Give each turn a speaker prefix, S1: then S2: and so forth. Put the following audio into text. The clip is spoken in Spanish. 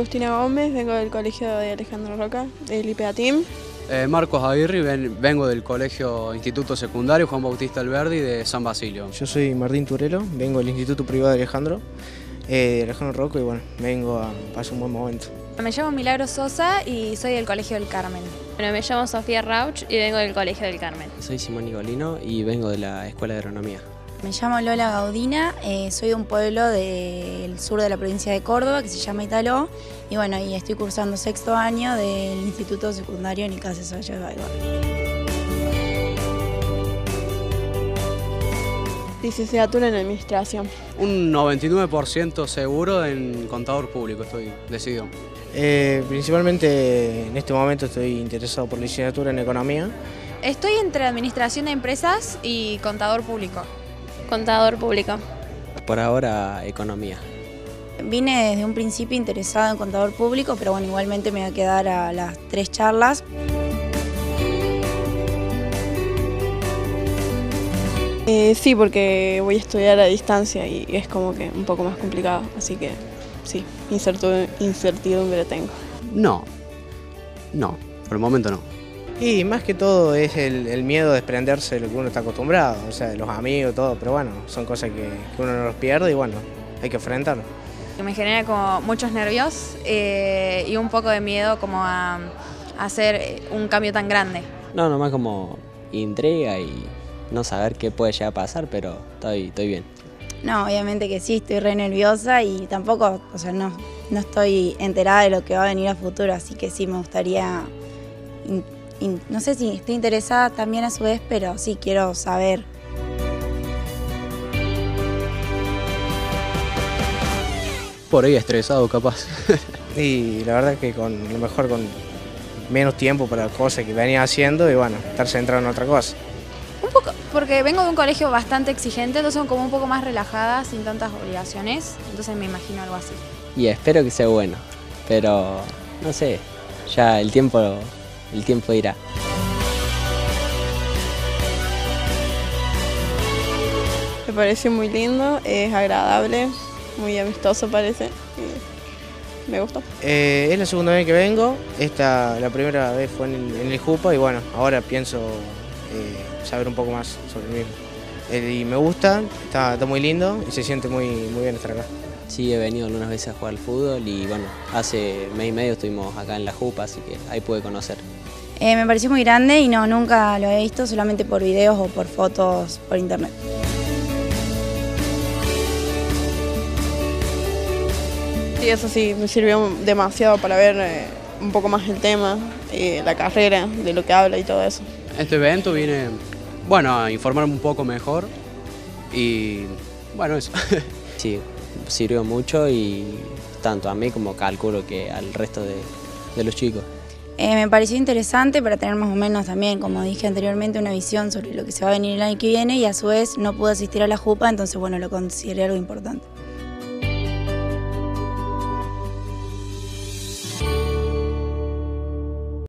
S1: Agustina Gómez, vengo del colegio de Alejandro Roca, del IPA Team.
S2: Marcos Aguirre, vengo del colegio Instituto Secundario Juan Bautista Alberdi de San Basilio.
S3: Yo soy Martín Turelo, vengo del Instituto Privado de Alejandro Roca y bueno, vengo a pasar un buen momento.
S4: Me llamo Milagro Sosa y soy del Colegio del Carmen.
S5: Bueno, me llamo Sofía Rauch y vengo del Colegio del Carmen.
S6: Soy Simón Igolino y vengo de la Escuela de Agronomía.
S7: Me llamo Lola Gaudina, soy de un pueblo del sur de la provincia de Córdoba que se llama Italó y bueno, y estoy cursando sexto año del Instituto Secundario Nicasio Valle de Baigorra.
S1: Licenciatura en Administración.
S2: Un 99% seguro en contador público estoy decidido.
S3: Principalmente en este momento estoy interesado por licenciatura en Economía.
S4: Estoy entre Administración de Empresas y Contador Público.
S5: Contador público.
S6: Por ahora, Economía.
S7: Vine desde un principio interesado en contador público, pero bueno, igualmente me voy a quedar a las 3 charlas.
S1: Sí, porque voy a estudiar a distancia y es como que un poco más complicado, así que sí, incertidumbre tengo.
S2: No, por el momento no.
S3: Y más que todo es el miedo de desprenderse de lo que uno está acostumbrado, o sea, de los amigos, todo, pero bueno, son cosas que uno no los pierde y bueno, hay que enfrentarlo.
S4: Me genera como muchos nervios y un poco de miedo como a hacer un cambio tan grande.
S6: No, nomás como intriga y no saber qué puede llegar a pasar, pero estoy bien.
S7: No, obviamente que sí, estoy re nerviosa y tampoco, o sea, no estoy enterada de lo que va a venir a futuro, así que sí me gustaría, no sé si estoy interesada también a su vez, pero sí quiero saber.
S2: Por ahí estresado capaz.
S3: Y la verdad que con menos tiempo para las cosas que venía haciendo y bueno, estar centrado en otra cosa.
S4: Un poco, porque vengo de un colegio bastante exigente, entonces son como un poco más relajada, sin tantas obligaciones, entonces me imagino algo así.
S6: Y espero que sea bueno, pero no sé, ya el tiempo dirá.
S1: Me pareció muy lindo, es agradable, muy amistoso parece, y me gustó.
S3: Es la segunda vez que vengo, la primera vez fue en el JUPA y bueno, ahora pienso saber un poco más sobre el mismo. Y me gusta, está muy lindo y se siente muy bien estar acá.
S6: Sí, he venido algunas veces a jugar al fútbol y bueno, hace mes y medio estuvimos acá en la JUPA, así que ahí pude conocer.
S7: Me pareció muy grande y nunca lo he visto, solamente por videos o por fotos por internet.
S1: Sí, eso sí, me sirvió demasiado para ver un poco más el tema, la carrera, de lo que habla y todo eso.
S2: Este evento viene, bueno, a informarme un poco mejor y bueno, eso.
S6: Sí, sirvió mucho y tanto a mí como calculo que al resto de los chicos.
S7: Me pareció interesante para tener más o menos también, como dije anteriormente, una visión sobre lo que se va a venir el año que viene y a su vez no pude asistir a la JUPA, entonces bueno, lo consideré algo importante.